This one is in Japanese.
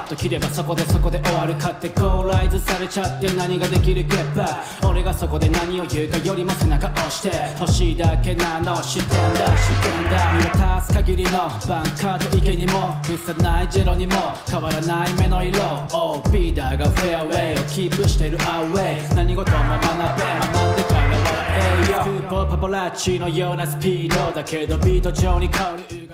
ッと切ればそこで終わるかってコーライズされちゃって何ができるゲッパー俺がそこで何を言うかよりも背中押して欲しいだけなの知ってんだ見渡す限りのバンカーと池にも消さないジェロにも変わらない目の色 OB だがフェアウェイをキープしてるアウェイ何事も学べ学んでから笑えよスクープパパラッチのようなスピードだけどビート上に香る